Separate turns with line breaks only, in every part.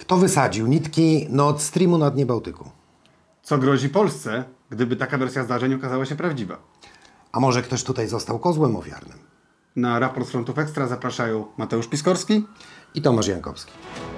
Kto wysadził nitki Nord Streamu na dnie Bałtyku?
Co grozi Polsce, gdyby taka wersja zdarzeń okazała się prawdziwa?
A może ktoś tutaj został kozłem ofiarnym?
Na raport Frontów Ekstra zapraszają Mateusz Piskorski
i Tomasz Jankowski.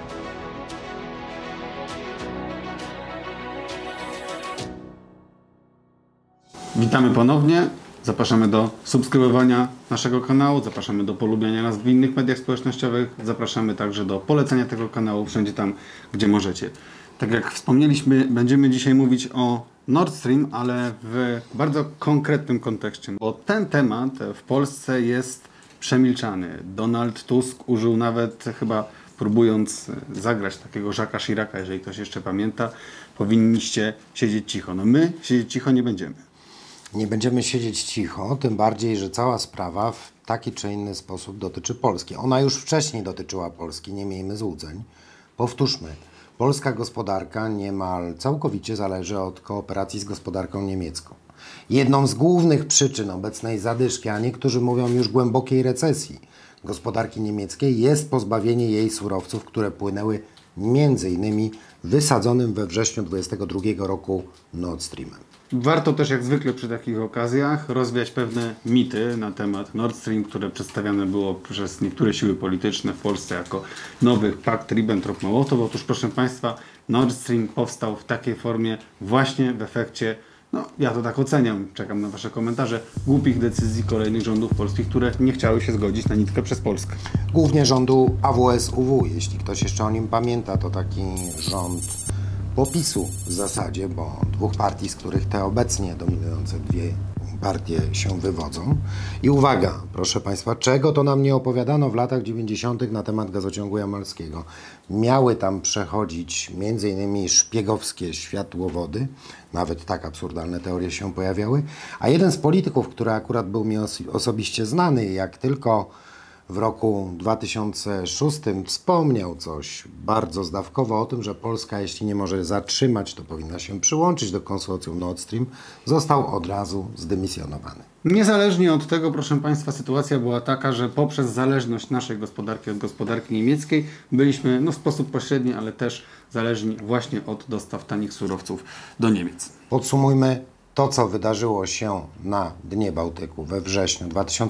Witamy ponownie. Zapraszamy do subskrybowania naszego kanału, zapraszamy do polubiania nas w innych mediach społecznościowych, zapraszamy także do polecenia tego kanału wszędzie tam, gdzie możecie. Tak jak wspomnieliśmy, będziemy dzisiaj mówić o Nord Stream, ale w bardzo konkretnym kontekście, bo ten temat w Polsce jest przemilczany. Donald Tusk użył nawet, chyba próbując zagrać takiego Jacques'a Chiraca, jeżeli ktoś jeszcze pamięta, powinniście siedzieć cicho. No my siedzieć cicho nie będziemy.
Nie będziemy siedzieć cicho, tym bardziej, że cała sprawa w taki czy inny sposób dotyczy Polski. Ona już wcześniej dotyczyła Polski, nie miejmy złudzeń. Powtórzmy, polska gospodarka niemal całkowicie zależy od kooperacji z gospodarką niemiecką. Jedną z głównych przyczyn obecnej zadyszki, a niektórzy mówią już głębokiej recesji gospodarki niemieckiej, jest pozbawienie jej surowców, które płynęły między innymi wysadzonym we wrześniu 2022 roku Nord Streamem.
Warto też jak zwykle przy takich okazjach rozwiać pewne mity na temat Nord Stream, które przedstawiane było przez niektóre siły polityczne w Polsce jako nowy pakt Ribbentrop-Mołotow. Otóż proszę Państwa, Nord Stream powstał w takiej formie właśnie w efekcie, no ja to tak oceniam, czekam na Wasze komentarze, głupich decyzji kolejnych rządów polskich, które nie chciały się zgodzić na nitkę przez Polskę.
Głównie rządu AWS-UW, jeśli ktoś jeszcze o nim pamięta, to taki rząd popisu w zasadzie, bo dwóch partii, z których te obecnie dominujące dwie partie się wywodzą. I uwaga, proszę Państwa, czego to nam nie opowiadano w latach 90. na temat gazociągu jamalskiego. Miały tam przechodzić m.in. szpiegowskie światłowody, nawet tak absurdalne teorie się pojawiały, a jeden z polityków, który akurat był mi osobiście znany, jak tylko w roku 2006 wspomniał coś bardzo zdawkowo o tym, że Polska, jeśli nie może zatrzymać, to powinna się przyłączyć do konsorcjum Nord Stream, został od razu zdymisjonowany.
Niezależnie od tego, proszę Państwa, sytuacja była taka, że poprzez zależność naszej gospodarki od gospodarki niemieckiej byliśmy w sposób pośredni, ale też zależni właśnie od dostaw tanich surowców do Niemiec.
Podsumujmy. To, co wydarzyło się na dnie Bałtyku we wrześniu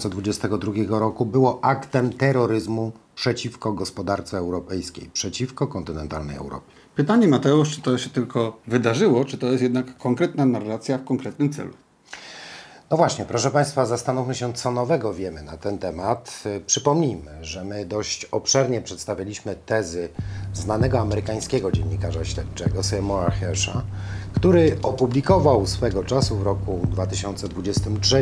2022 roku, było aktem terroryzmu przeciwko gospodarce europejskiej, przeciwko kontynentalnej Europie.
Pytanie, Mateusz, czy to się tylko wydarzyło, czy to jest jednak konkretna narracja w konkretnym celu?
No właśnie, proszę Państwa, zastanówmy się, co nowego wiemy na ten temat. Przypomnijmy, że my dość obszernie przedstawiliśmy tezy znanego amerykańskiego dziennikarza śledczego Seymoura Hersha, który opublikował swego czasu w roku 2023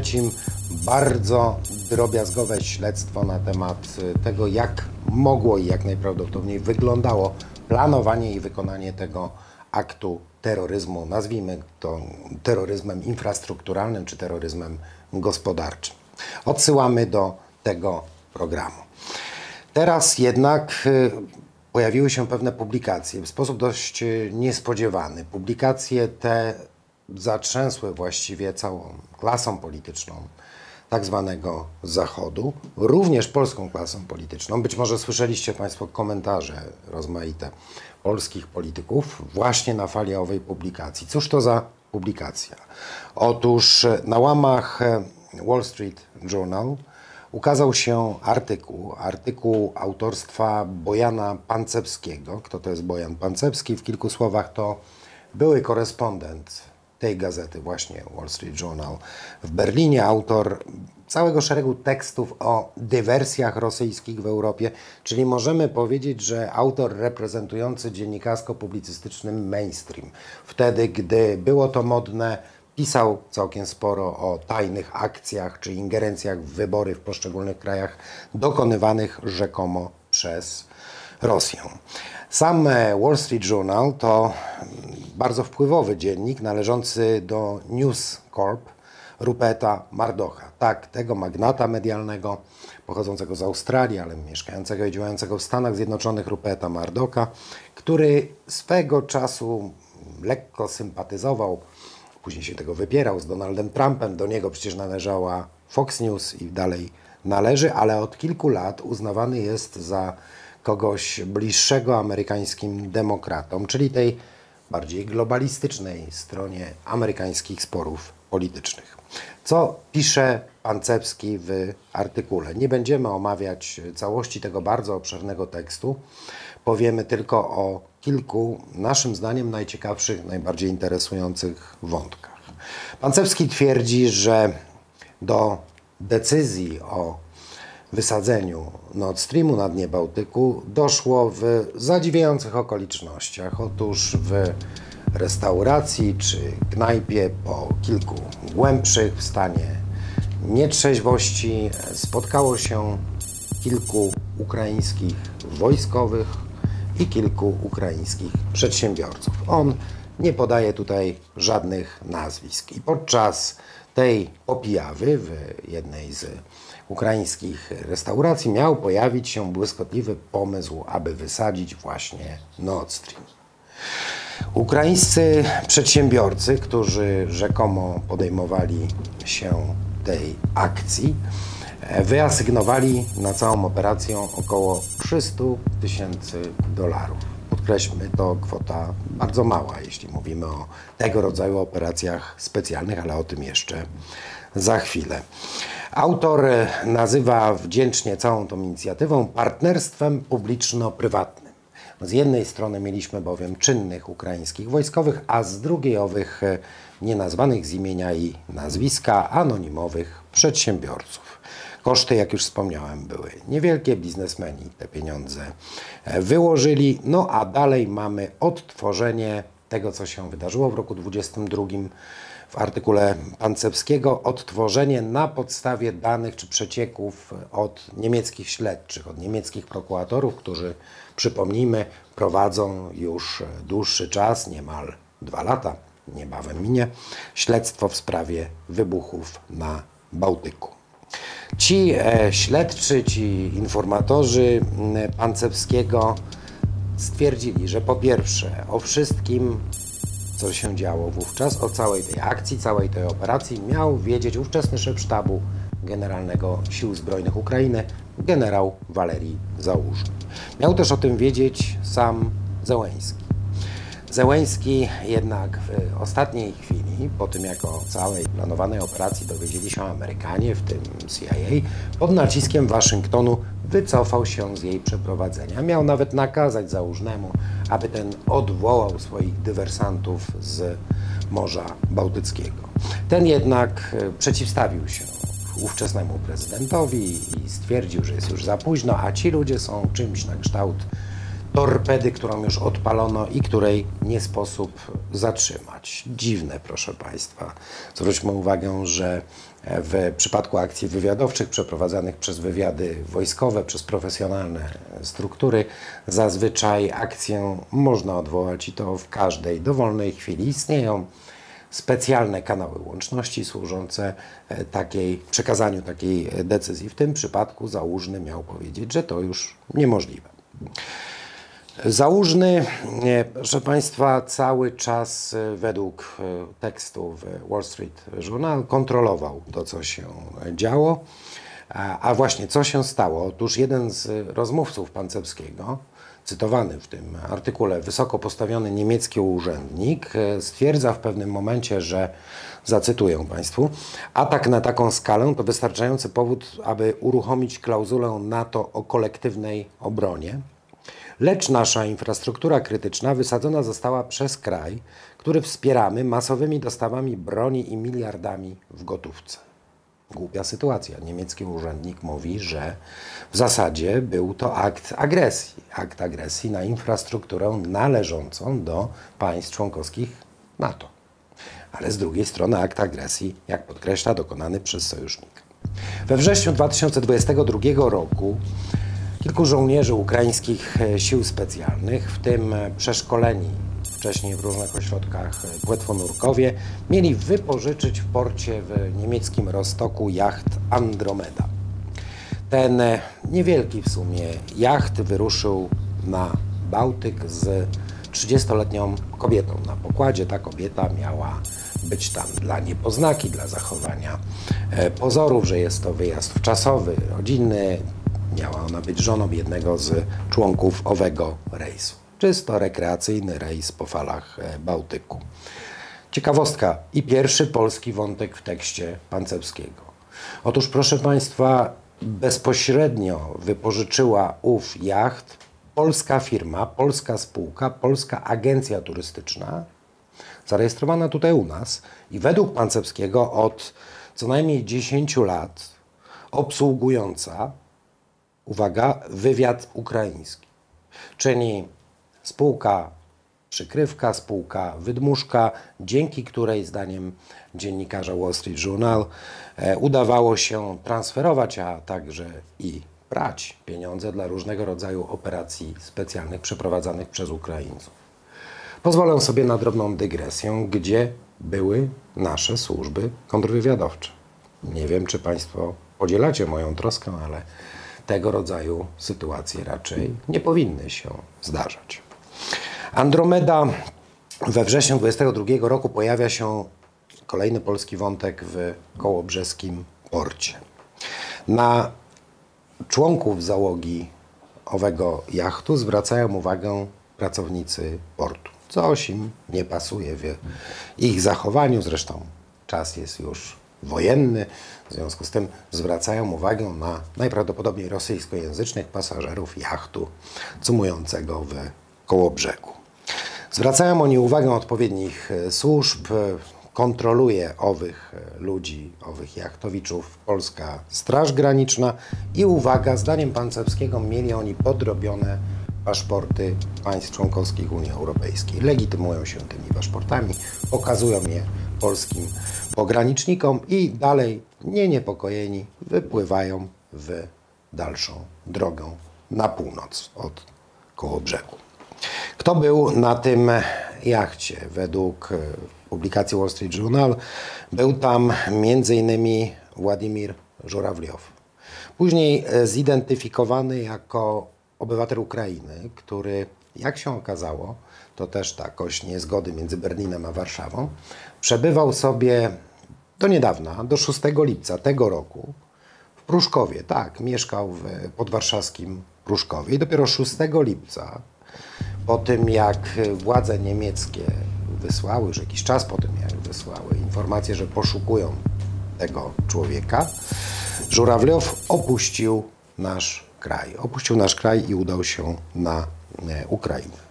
bardzo drobiazgowe śledztwo na temat tego, jak mogło i jak najprawdopodobniej wyglądało planowanie i wykonanie tego aktu terroryzmu, nazwijmy to terroryzmem infrastrukturalnym czy terroryzmem gospodarczym. Odsyłamy do tego programu. Teraz jednak pojawiły się pewne publikacje w sposób dość niespodziewany. Publikacje te zatrzęsły właściwie całą klasą polityczną tak zwanego Zachodu, również polską klasą polityczną. Być może słyszeliście Państwo komentarze rozmaite polskich polityków właśnie na fali owej publikacji. Cóż to za publikacja? Otóż na łamach Wall Street Journal ukazał się artykuł autorstwa Bojana Pancepskiego. Kto to jest Bojan Pancepski? W kilku słowach to były korespondent tej gazety, właśnie Wall Street Journal w Berlinie, autor całego szeregu tekstów o dywersjach rosyjskich w Europie, czyli możemy powiedzieć, że autor reprezentujący dziennikarsko-publicystyczny mainstream. Wtedy, gdy było to modne, pisał całkiem sporo o tajnych akcjach czy ingerencjach w wybory w poszczególnych krajach dokonywanych rzekomo przez Rosję. Sam Wall Street Journal to bardzo wpływowy dziennik należący do News Corp Ruperta Murdocha. Tak, tego magnata medialnego pochodzącego z Australii, ale mieszkającego i działającego w Stanach Zjednoczonych Ruperta Murdocha, który swego czasu lekko sympatyzował, później się tego wypierał z Donaldem Trumpem, do niego przecież należała Fox News i dalej należy, ale od kilku lat uznawany jest za kogoś bliższego amerykańskim demokratom, czyli tej bardziej globalistycznej stronie amerykańskich sporów politycznych. Co pisze Pancewski w artykule? Nie będziemy omawiać całości tego bardzo obszernego tekstu. Powiemy tylko o kilku, naszym zdaniem, najciekawszych, najbardziej interesujących wątkach. Pancewski twierdzi, że do decyzji o wysadzeniu Nord Streamu na dnie Bałtyku doszło w zadziwiających okolicznościach. Otóż w restauracji czy knajpie po kilku głębszych w stanie nietrzeźwości spotkało się kilku ukraińskich wojskowych i kilku ukraińskich przedsiębiorców. On nie podaje żadnych nazwisk. I podczas tej opijawy w jednej z ukraińskich restauracji miał pojawić się błyskotliwy pomysł, aby wysadzić właśnie Nord Stream. Ukraińscy przedsiębiorcy, którzy rzekomo podejmowali się tej akcji, wyasygnowali na całą operację około $300,000. Podkreślmy, to kwota bardzo mała, jeśli mówimy o tego rodzaju operacjach specjalnych, ale o tym jeszcze za chwilę. Autor nazywa wdzięcznie całą tą inicjatywą partnerstwem publiczno-prywatnym. Z jednej strony mieliśmy bowiem czynnych ukraińskich wojskowych, a z drugiej owych nienazwanych z imienia i nazwiska anonimowych przedsiębiorców. Koszty, jak już wspomniałem, były niewielkie, biznesmeni te pieniądze wyłożyli, no a dalej mamy odtworzenie tego, co się wydarzyło w roku 2022 w artykule Pancewskiego, odtworzenie na podstawie danych czy przecieków od niemieckich śledczych, od niemieckich prokuratorów, którzy, przypomnijmy, prowadzą już dłuższy czas, niemal 2 lata, niebawem minie, śledztwo w sprawie wybuchów na Bałtyku. Ci śledczy, ci informatorzy Pancewskiego stwierdzili, że po pierwsze o wszystkim, co się działo wówczas, o całej tej akcji, całej tej operacji miał wiedzieć ówczesny szef sztabu generalnego Sił Zbrojnych Ukrainy, generał Walerii Załużny. Miał też o tym wiedzieć sam Zełenski. Zełenski jednak w ostatniej chwili, po tym jak o całej planowanej operacji dowiedzieli się Amerykanie, w tym CIA, pod naciskiem Waszyngtonu wycofał się z jej przeprowadzenia. Miał nawet nakazać Załużnemu, aby ten odwołał swoich dywersantów z Morza Bałtyckiego. Ten jednak przeciwstawił się ówczesnemu prezydentowi i stwierdził, że jest już za późno, a ci ludzie są czymś na kształt torpedy, którą już odpalono i której nie sposób zatrzymać. Dziwne, proszę Państwa. Zwróćmy uwagę, że w przypadku akcji wywiadowczych przeprowadzanych przez wywiady wojskowe, przez profesjonalne struktury, zazwyczaj akcję można odwołać i to w każdej dowolnej chwili. Istnieją specjalne kanały łączności służące przekazaniu takiej decyzji. W tym przypadku Załużny miał powiedzieć, że to już niemożliwe. Załużny, proszę Państwa, cały czas według tekstu w Wall Street Journal kontrolował to, co się działo. A właśnie co się stało? Otóż jeden z rozmówców Pancewskiego, cytowany w tym artykule wysoko postawiony niemiecki urzędnik, stwierdza w pewnym momencie, że, zacytuję Państwu, atak na taką skalę to wystarczający powód, aby uruchomić klauzulę NATO o kolektywnej obronie. Lecz nasza infrastruktura krytyczna wysadzona została przez kraj, który wspieramy masowymi dostawami broni i miliardami w gotówce. Głupia sytuacja. Niemiecki urzędnik mówi, że w zasadzie był to akt agresji na infrastrukturę należącą do państw członkowskich NATO. Ale z drugiej strony akt agresji, jak podkreśla, dokonany przez sojusznika. We wrześniu 2022 roku kilku żołnierzy ukraińskich sił specjalnych, w tym przeszkoleni wcześniej w różnych ośrodkach płetwonurkowie, mieli wypożyczyć w porcie w niemieckim Rostoku jacht Andromeda. Ten niewielki w sumie jacht wyruszył na Bałtyk z 30-letnią kobietą na pokładzie. Ta kobieta miała być tam dla niepoznaki, dla zachowania pozorów, że jest to wyjazd wczasowy, rodzinny. Miała ona być żoną jednego z członków owego rejsu. Czysto rekreacyjny rejs po falach Bałtyku. Ciekawostka i pierwszy polski wątek w tekście Pancewskiego. Otóż, proszę Państwa, bezpośrednio wypożyczyła ów jacht polska firma, polska spółka, polska agencja turystyczna, zarejestrowana tutaj u nas i według Pancewskiego od co najmniej 10 lat obsługująca, uwaga, wywiad ukraiński. Czyli spółka przykrywka, spółka wydmuszka, dzięki której zdaniem dziennikarza Wall Street Journal udawało się transferować, a także i brać pieniądze dla różnego rodzaju operacji specjalnych przeprowadzanych przez Ukraińców. Pozwolę sobie na drobną dygresję, gdzie były nasze służby kontrwywiadowcze. Nie wiem, czy Państwo podzielacie moją troskę, ale tego rodzaju sytuacje raczej nie powinny się zdarzać. Andromeda. We wrześniu 22 roku pojawia się kolejny polski wątek w kołobrzeskim porcie. Na członków załogi owego jachtu zwracają uwagę pracownicy portu. Coś im nie pasuje w ich zachowaniu, zresztą czas jest już wojenny, w związku z tym zwracają uwagę na najprawdopodobniej rosyjskojęzycznych pasażerów jachtu cumującego w Kołobrzegu. Zwracają oni uwagę odpowiednich służb, kontroluje owych ludzi, owych jachtowiczów polska Straż Graniczna i uwaga, zdaniem Pancewskiego mieli oni podrobione paszporty państw członkowskich Unii Europejskiej. Legitymują się tymi paszportami, pokazują je polskim pogranicznikom i dalej niepokojeni wypływają w dalszą drogę na północ od Kołobrzegu. Kto był na tym jachcie? Według publikacji Wall Street Journal był tam m.in. Władimir Żurawliow. Później zidentyfikowany jako obywatel Ukrainy, który, jak się okazało, to też takoś niezgody między Berlinem a Warszawą, przebywał sobie do niedawna, do 6 lipca tego roku w Pruszkowie. Tak, mieszkał w podwarszawskim Pruszkowie i dopiero 6 lipca, po tym jak władze niemieckie wysłały, już jakiś czas po tym jak wysłały informację, że poszukują tego człowieka, Żurawliow opuścił nasz kraj. Opuścił nasz kraj i udał się na Ukrainę.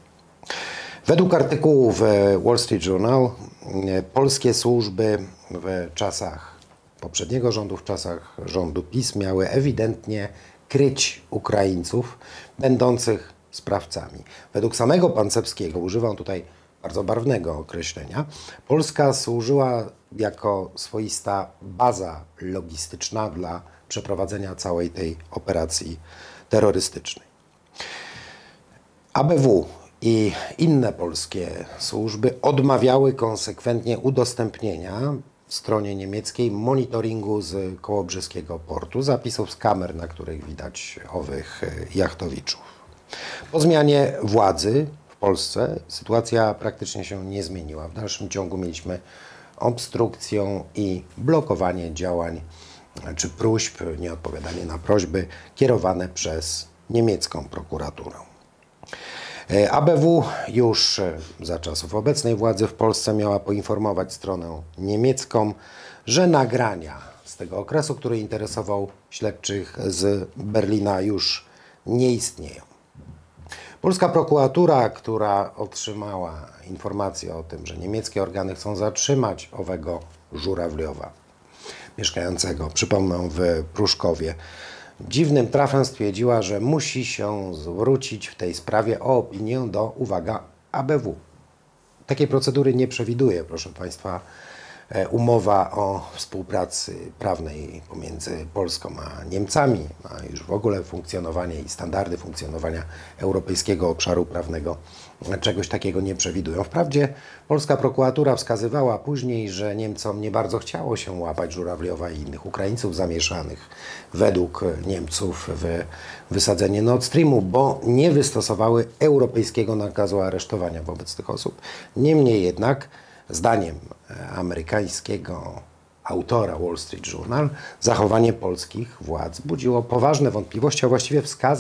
Według artykułu w Wall Street Journal polskie służby w czasach poprzedniego rządu, w czasach rządu PiS miały ewidentnie kryć Ukraińców będących sprawcami. Według samego Pancewskiego, używam tutaj bardzo barwnego określenia, Polska służyła jako swoista baza logistyczna dla przeprowadzenia całej tej operacji terrorystycznej. ABW i inne polskie służby odmawiały konsekwentnie udostępnienia stronie niemieckiej monitoringu z kołobrzeskiego portu, zapisów z kamer, na których widać owych jachtowiczów. Po zmianie władzy w Polsce sytuacja praktycznie się nie zmieniła. W dalszym ciągu mieliśmy obstrukcję i blokowanie działań czy próśb, nieodpowiadanie na prośby kierowane przez niemiecką prokuraturę. ABW już za czasów obecnej władzy w Polsce miała poinformować stronę niemiecką, że nagrania z tego okresu, który interesował śledczych z Berlina, już nie istnieją. Polska prokuratura, która otrzymała informację o tym, że niemieckie organy chcą zatrzymać owego Żurawliowa, mieszkającego, przypomnę, w Pruszkowie, dziwnym trafem stwierdziła, że musi się zwrócić w tej sprawie o opinię do, uwaga, ABW. Takiej procedury nie przewiduje, proszę Państwa, umowa o współpracy prawnej pomiędzy Polską a Niemcami, a już w ogóle funkcjonowanie i standardy funkcjonowania Europejskiego Obszaru Prawnego czegoś takiego nie przewidują. Wprawdzie polska prokuratura wskazywała później, że Niemcom nie bardzo chciało się łapać Żurawliowa i innych Ukraińców zamieszanych według Niemców w wysadzenie Nord Streamu, bo nie wystosowały europejskiego nakazu aresztowania wobec tych osób. Niemniej jednak, zdaniem amerykańskiego autora Wall Street Journal, zachowanie polskich władz budziło poważne wątpliwości, a właściwie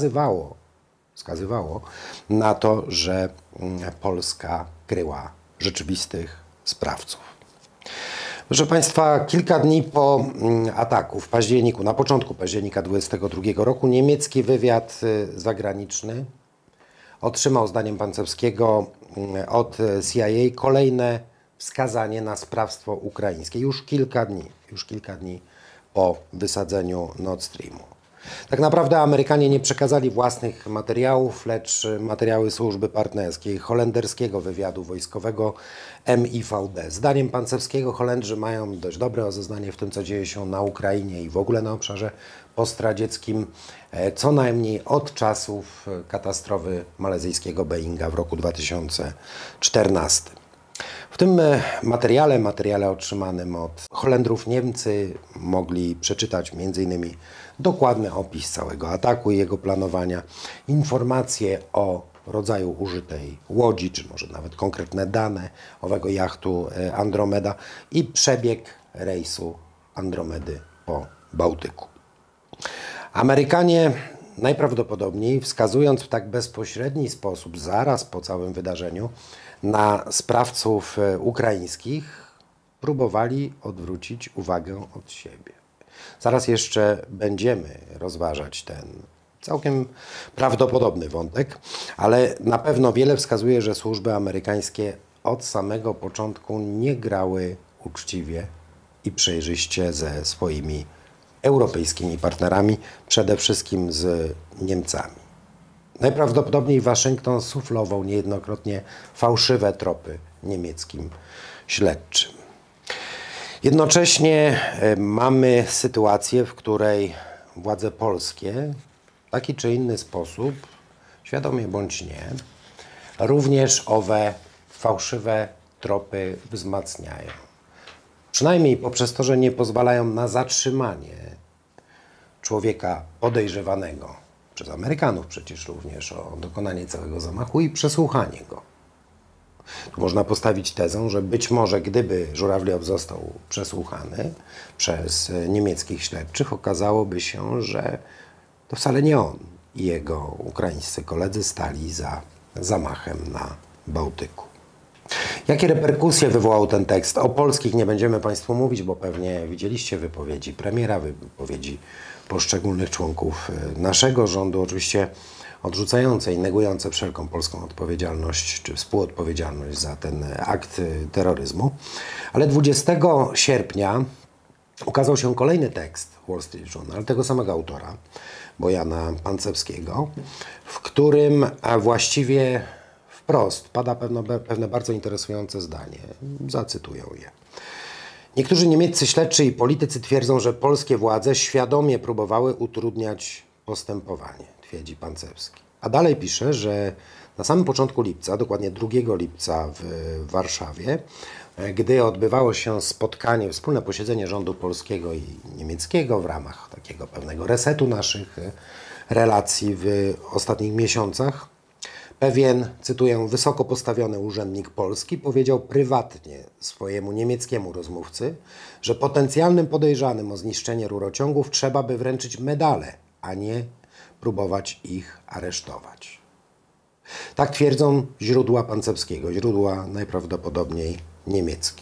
wskazywało na to, że Polska kryła rzeczywistych sprawców. Proszę Państwa, kilka dni po ataku w październiku, na początku października 2022 roku, niemiecki wywiad zagraniczny otrzymał, zdaniem Pancewskiego, od CIA kolejne wskazanie na sprawstwo ukraińskie już kilka dni po wysadzeniu Nord Streamu. Tak naprawdę Amerykanie nie przekazali własnych materiałów, lecz materiały służby partnerskiej holenderskiego wywiadu wojskowego MIVD. Zdaniem Pancewskiego Holendrzy mają dość dobre rozeznanie w tym, co dzieje się na Ukrainie i w ogóle na obszarze postradzieckim, co najmniej od czasów katastrofy malezyjskiego Boeinga w roku 2014. W tym materiale otrzymanym od Holendrów Niemcy mogli przeczytać m.in. dokładny opis całego ataku i jego planowania, informacje o rodzaju użytej łodzi, czy może nawet konkretne dane owego jachtu Andromeda i przebieg rejsu Andromedy po Bałtyku. Amerykanie najprawdopodobniej, wskazując w tak bezpośredni sposób, zaraz po całym wydarzeniu, na sprawców ukraińskich, próbowali odwrócić uwagę od siebie. Zaraz jeszcze będziemy rozważać ten całkiem prawdopodobny wątek, ale na pewno wiele wskazuje, że służby amerykańskie od samego początku nie grały uczciwie i przejrzyście ze swoimi europejskimi partnerami, przede wszystkim z Niemcami. Najprawdopodobniej Waszyngton suflował niejednokrotnie fałszywe tropy niemieckim śledczym. Jednocześnie mamy sytuację, w której władze polskie w taki czy inny sposób, świadomie bądź nie, również owe fałszywe tropy wzmacniają. Przynajmniej poprzez to, że nie pozwalają na zatrzymanie człowieka podejrzewanego, przez Amerykanów przecież również, o dokonanie całego zamachu i przesłuchanie go. Tu można postawić tezę, że być może gdyby Żurawliow został przesłuchany przez niemieckich śledczych, okazałoby się, że to wcale nie on i jego ukraińscy koledzy stali za zamachem na Bałtyku. Jakie reperkusje wywołał ten tekst? O polskich nie będziemy Państwu mówić, bo pewnie widzieliście wypowiedzi premiera, wypowiedzi poszczególnych członków naszego rządu, oczywiście odrzucające i negujące wszelką polską odpowiedzialność czy współodpowiedzialność za ten akt terroryzmu. Ale 20 sierpnia ukazał się kolejny tekst Wall Street Journal tego samego autora, Bojana Pancewskiego, w którym właściwie wprost pada pewne bardzo interesujące zdanie. Zacytuję je. Niektórzy niemieccy śledczy i politycy twierdzą, że polskie władze świadomie próbowały utrudniać postępowanie, twierdzi Pancewski. A dalej pisze, że na samym początku lipca, dokładnie 2 lipca w Warszawie, gdy odbywało się spotkanie, wspólne posiedzenie rządu polskiego i niemieckiego w ramach takiego pewnego resetu naszych relacji w ostatnich miesiącach, pewien, cytuję, wysoko postawiony urzędnik polski powiedział prywatnie swojemu niemieckiemu rozmówcy, że potencjalnym podejrzanym o zniszczenie rurociągów trzeba by wręczyć medale, a nie próbować ich aresztować. Tak twierdzą źródła Pancewskiego, źródła najprawdopodobniej niemieckie.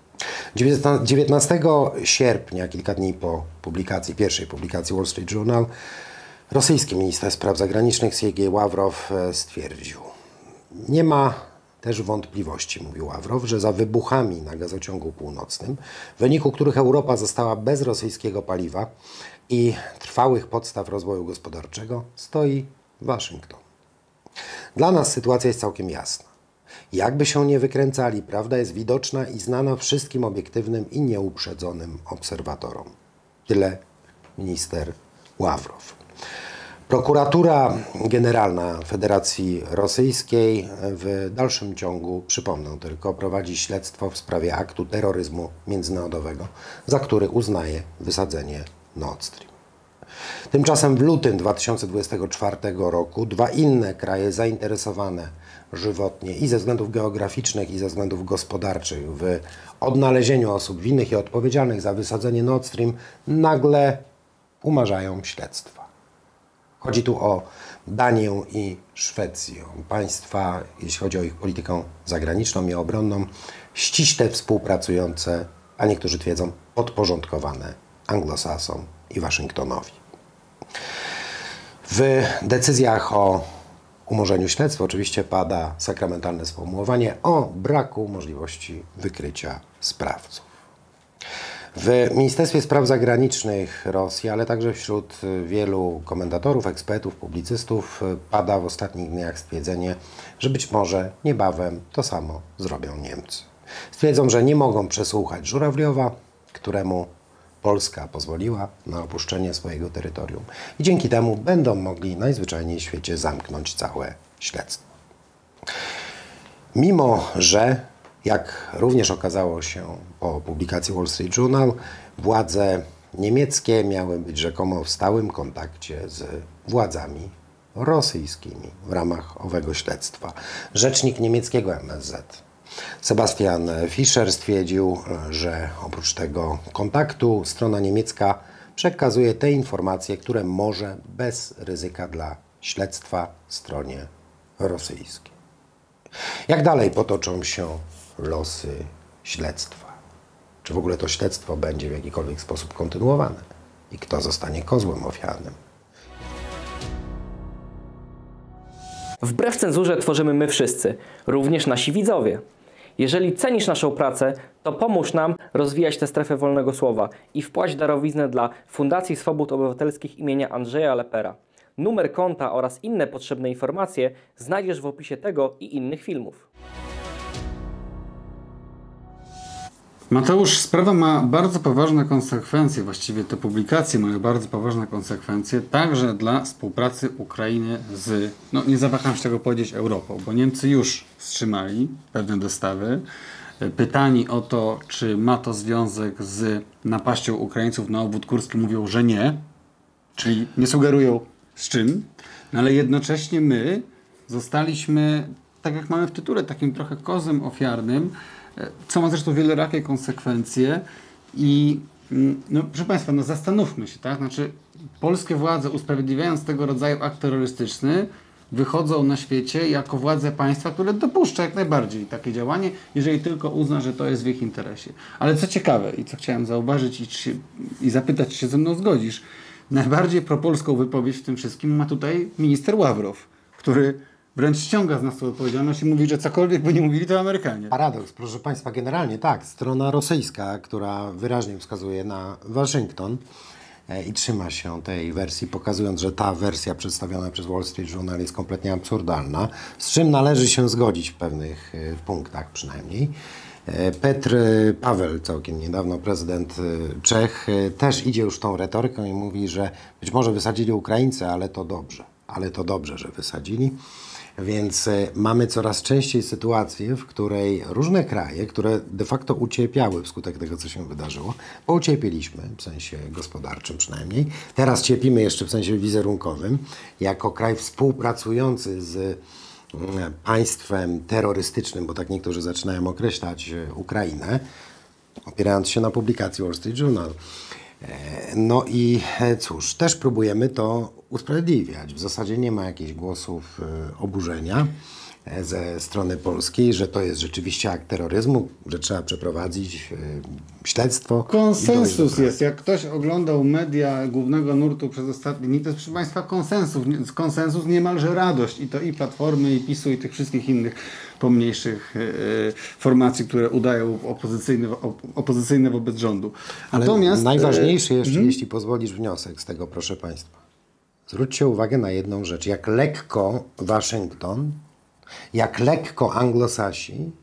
19 sierpnia, kilka dni po pierwszej publikacji Wall Street Journal, rosyjski minister spraw zagranicznych Siergiej Ławrow stwierdził: nie ma też wątpliwości, mówił Ławrow, że za wybuchami na gazociągu północnym, w wyniku których Europa została bez rosyjskiego paliwa i trwałych podstaw rozwoju gospodarczego, stoi Waszyngton. Dla nas sytuacja jest całkiem jasna. Jakby się nie wykręcali, prawda jest widoczna i znana wszystkim obiektywnym i nieuprzedzonym obserwatorom. Tyle minister Ławrow. Prokuratura Generalna Federacji Rosyjskiej w dalszym ciągu, przypomnę tylko, prowadzi śledztwo w sprawie aktu terroryzmu międzynarodowego, za który uznaje wysadzenie Nord Stream. Tymczasem w lutym 2024 roku dwa inne kraje zainteresowane żywotnie i ze względów geograficznych, i ze względów gospodarczych w odnalezieniu osób winnych i odpowiedzialnych za wysadzenie Nord Stream nagle umarzają śledztwa. Chodzi tu o Danię i Szwecję. Państwa, jeśli chodzi o ich politykę zagraniczną i obronną, ściśle współpracujące, a niektórzy twierdzą podporządkowane Anglosasom i Waszyngtonowi. W decyzjach o umorzeniu śledztwa oczywiście pada sakramentalne sformułowanie o braku możliwości wykrycia sprawców. W Ministerstwie Spraw Zagranicznych Rosji, ale także wśród wielu komentatorów, ekspertów, publicystów pada w ostatnich dniach stwierdzenie, że być może niebawem to samo zrobią Niemcy. Stwierdzą, że nie mogą przesłuchać Żurawliowa, któremu Polska pozwoliła na opuszczenie swojego terytorium i dzięki temu będą mogli najzwyczajniej w świecie zamknąć całe śledztwo. Mimo że, jak również okazało się po publikacji Wall Street Journal, władze niemieckie miały być rzekomo w stałym kontakcie z władzami rosyjskimi w ramach owego śledztwa. Rzecznik niemieckiego MSZ Sebastian Fischer stwierdził, że oprócz tego kontaktu strona niemiecka przekazuje te informacje, które może bez ryzyka dla śledztwa stronie rosyjskiej. Jak dalej potoczą się losy śledztwa? Czy w ogóle to śledztwo będzie w jakikolwiek sposób kontynuowane? I kto zostanie kozłem ofiarnym?
Wbrew cenzurze tworzymy my wszyscy, również nasi widzowie. Jeżeli cenisz naszą pracę, to pomóż nam rozwijać tę strefę wolnego słowa i wpłać darowiznę dla Fundacji Swobód Obywatelskich imienia Andrzeja Lepera. Numer konta oraz inne potrzebne informacje znajdziesz w opisie tego i innych filmów.
Mateusz, sprawa ma bardzo poważne konsekwencje, właściwie te publikacje mają bardzo poważne konsekwencje, także dla współpracy Ukrainy z, no nie zawaham się tego powiedzieć, Europą, bo Niemcy już wstrzymali pewne dostawy. Pytani o to, czy ma to związek z napaścią Ukraińców na obwód kurski, mówią, że nie, czyli nie sugerują z czym, no ale jednocześnie my zostaliśmy, tak jak mamy w tytule, takim trochę kozłem ofiarnym, co ma zresztą wielorakie konsekwencje i no, proszę Państwa, no zastanówmy się, tak? Znaczy polskie władze, usprawiedliwiając tego rodzaju akt terrorystyczny, wychodzą na świecie jako władze państwa, które dopuszcza jak najbardziej takie działanie, jeżeli tylko uzna, że to jest w ich interesie. Ale co ciekawe i co chciałem zauważyć i zapytać, czy się ze mną zgodzisz, najbardziej propolską wypowiedź w tym wszystkim ma tutaj minister Ławrow, który wręcz ściąga z nas tę odpowiedzialność i mówi, że cokolwiek by nie mówili, to Amerykanie.
Paradoks, proszę Państwa, generalnie tak, strona rosyjska, która wyraźnie wskazuje na Waszyngton i trzyma się tej wersji, pokazując, że ta wersja przedstawiona przez Wall Street Journal jest kompletnie absurdalna, z czym należy się zgodzić w pewnych punktach przynajmniej. Petr Paweł, całkiem niedawno prezydent Czech, też idzie już tą retoryką i mówi, że być może wysadzili Ukraińcy, ale to dobrze, że wysadzili. Więc mamy coraz częściej sytuację, w której różne kraje, które de facto ucierpiały wskutek tego, co się wydarzyło, bo ucierpieliśmy w sensie gospodarczym przynajmniej, teraz cierpimy jeszcze w sensie wizerunkowym, jako kraj współpracujący z państwem terrorystycznym, bo tak niektórzy zaczynają określać Ukrainę, opierając się na publikacji Wall Street Journal. No i cóż, też próbujemy to usprawiedliwiać. W zasadzie nie ma jakichś głosów oburzenia ze strony polskiej, że to jest rzeczywiście akt terroryzmu, że trzeba przeprowadzić śledztwo.
Konsensus jest. Jak ktoś oglądał media głównego nurtu przez ostatnie dni, to jest, proszę Państwa, konsensus niemalże radość. I to i Platformy, i PiS-u, i tych wszystkich innych pomniejszych formacji, które udają opozycyjne wobec rządu.
Ale natomiast najważniejszy jeszcze, jeśli pozwolisz, wniosek z tego, proszę Państwa. Zwróćcie uwagę na jedną rzecz. Jak lekko Waszyngton, jak lekko Anglosasi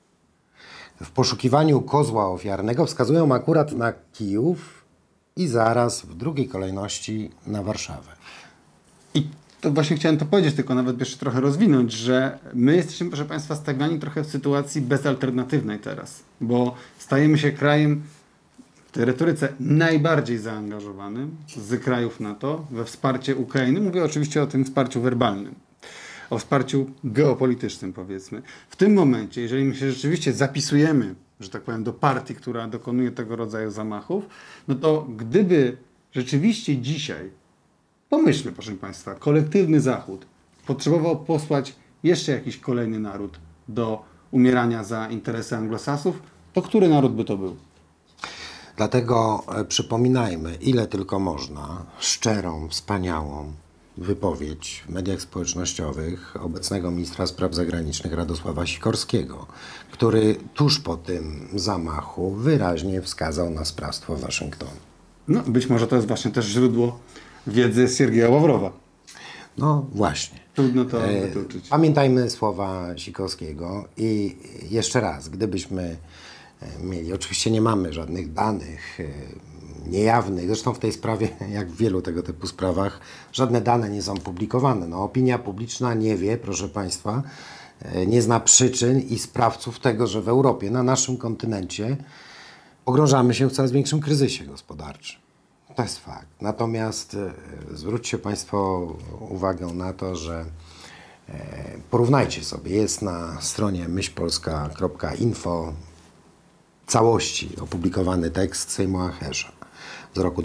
w poszukiwaniu kozła ofiarnego wskazują akurat na Kijów i zaraz w drugiej kolejności na Warszawę.
I to właśnie chciałem to powiedzieć, tylko nawet jeszcze trochę rozwinąć, że my jesteśmy, proszę Państwa, stawiani trochę w sytuacji bezalternatywnej teraz, bo stajemy się krajem tej retoryce najbardziej zaangażowanym z krajów NATO we wsparcie Ukrainy. Mówię oczywiście o tym wsparciu werbalnym, o wsparciu geopolitycznym, powiedzmy. W tym momencie, jeżeli my się rzeczywiście zapisujemy, że tak powiem, do partii, która dokonuje tego rodzaju zamachów, no to gdyby rzeczywiście dzisiaj, pomyślmy, proszę Państwa, kolektywny Zachód potrzebował posłać jeszcze jakiś kolejny naród do umierania za interesy anglosasów, to który naród by to był?
Dlatego przypominajmy, ile tylko można, szczerą, wspaniałą wypowiedź w mediach społecznościowych obecnego ministra spraw zagranicznych Radosława Sikorskiego, który tuż po tym zamachu wyraźnie wskazał na sprawstwo Waszyngtonu.
No, być może to jest właśnie też źródło wiedzy Siergieja Ławrowa.
No właśnie.
Trudno to wykluczyć.
Pamiętajmy słowa Sikorskiego i jeszcze raz, gdybyśmy mieli, oczywiście nie mamy żadnych danych niejawnych, zresztą w tej sprawie, jak w wielu tego typu sprawach, żadne dane nie są publikowane. No, opinia publiczna nie wie, proszę Państwa, nie zna przyczyn i sprawców tego, że w Europie, na naszym kontynencie, pogrążamy się w coraz większym kryzysie gospodarczym. To jest fakt. Natomiast zwróćcie Państwo uwagę na to, że porównajcie sobie, jest na stronie myślpolska.info całości opublikowany tekst Seymoura Hersha z roku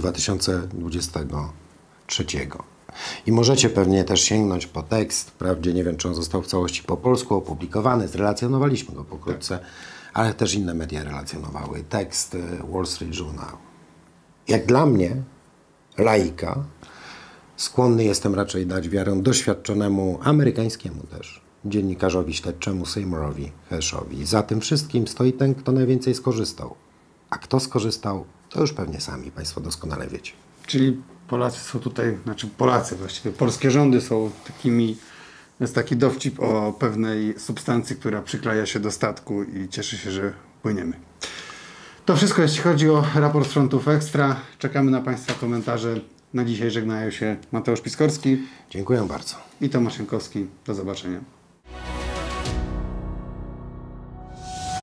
2023. I możecie pewnie też sięgnąć po tekst, wprawdzie nie wiem, czy on został w całości po polsku opublikowany, zrelacjonowaliśmy go pokrótce, ale też inne media relacjonowały. Tekst Wall Street Journal. Jak dla mnie, laika, skłonny jestem raczej dać wiarę doświadczonemu, amerykańskiemu też, dziennikarzowi śledczemu Seymour'owi Hershowi. Za tym wszystkim stoi ten, kto najwięcej skorzystał. A kto skorzystał, to już pewnie sami Państwo doskonale wiecie.
Czyli Polacy są tutaj, znaczy Polacy właściwie, polskie rządy są takimi, jest taki dowcip o pewnej substancji, która przykleja się do statku i cieszy się, że płyniemy. To wszystko, jeśli chodzi o raport z Frontów Ekstra. Czekamy na Państwa komentarze. Na dzisiaj żegnają się Mateusz Piskorski.
Dziękuję bardzo.
I Tomasz Jankowski. Do zobaczenia.